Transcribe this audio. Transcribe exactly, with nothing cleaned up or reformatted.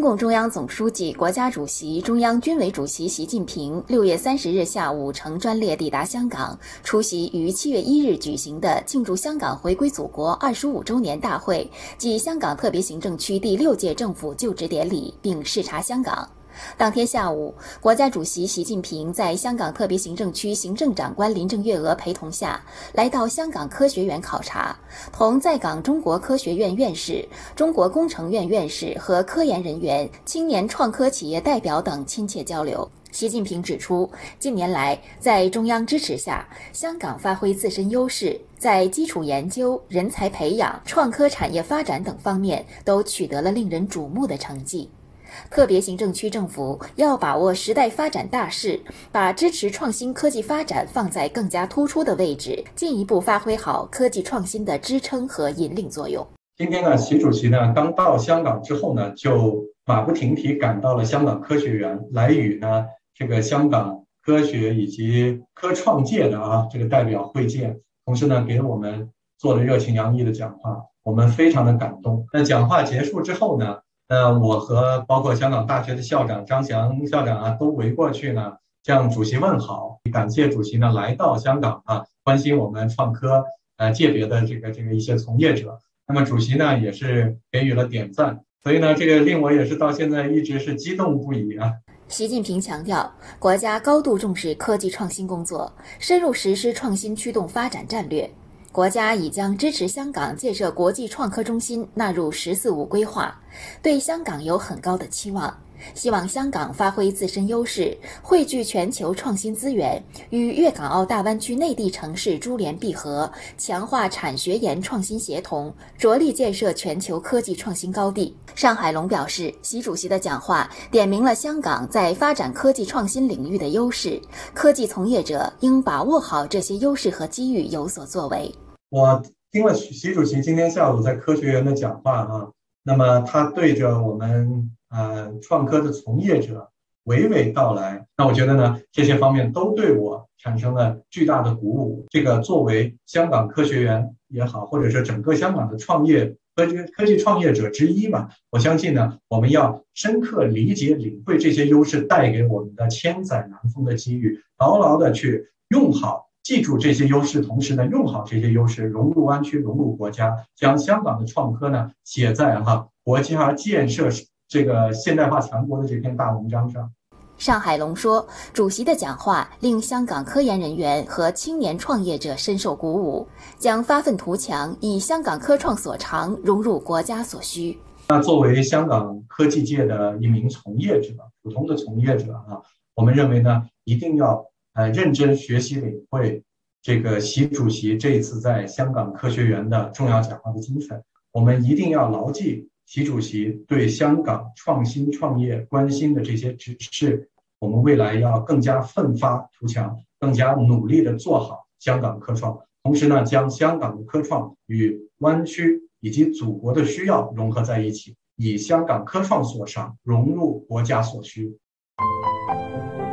共中央总书记、国家主席、中央军委主席习近平六月三十日下午乘专列抵达香港，出席于七月一日举行的庆祝香港回归祖国二十五周年大会暨香港特别行政区第六届政府就职典礼，并视察香港。当天下午，国家主席习近平在香港特别行政区行政长官林郑月娥陪同下，来到香港科学园考察，同在港中国科学院院士、中国工程院院士和科研人员、青年创科企业代表等亲切交流。习近平指出，近年来，在中央支持下，香港发挥自身优势，在基础研究、人才培养、创科产业发展等方面都取得了令人瞩目的成绩。特别行政区政府要把握时代发展大势，把支持创新科技发展放在更加突出的位置，进一步发挥好科技创新的支撑和引领作用。 今天呢，习主席呢刚到香港之后呢，就马不停蹄赶到了香港科学园，来与呢这个香港科学以及科创界的啊这个代表会见，同时呢给我们做了热情洋溢的讲话，我们非常的感动。那讲话结束之后呢，那我和包括香港大学的校长张翔校长啊，都围过去呢，向主席问好，感谢主席呢来到香港啊，关心我们创科呃界别的这个这个一些从业者。那么主席呢也是给予了点赞，所以呢这个令我也是到现在一直是激动不已啊。 习近平强调，国家高度重视科技创新工作，深入实施创新驱动发展战略。国家已将支持香港建设国际创科中心纳入“十四五”规划，对香港有很高的期望，希望香港发挥自身优势，汇聚全球创新资源，与粤港澳大湾区内地城市珠联璧合，强化产学研创新协同，着力建设全球科技创新高地。尚海龙表示，习主席的讲话点明了香港在发展科技创新领域的优势，科技从业者应把握好这些优势和机遇，有所作为。 我听了习主席今天下午在科学园的讲话啊，那么他对着我们呃创科的从业者娓娓道来，那我觉得呢这些方面都对我产生了巨大的鼓舞。这个作为香港科学园也好，或者说整个香港的创业科技科技创业者之一吧，我相信呢我们要深刻理解领会这些优势带给我们的千载难逢的机遇，牢牢的去用好记住这些优势，同时呢，用好这些优势，融入湾区，融入国家，将香港的创科呢写在哈国家建设这个现代化强国的这篇大文章上。 尚海龙说，主席的讲话令香港科研人员和青年创业者深受鼓舞，将发愤图强，以香港科创所长融入国家所需。 那作为香港科技界的一名从业者，普通的从业者啊，我们认为呢，一定要呃，认真学习领会这个习主席这一次在香港科学园的重要讲话的精神。我们一定要牢记习主席对香港创新创业关心的这些指示，我们未来要更加奋发图强，更加努力的做好香港科创，同时呢，将香港的科创与湾区以及祖国的需要融合在一起，以香港科创所长融入国家所需。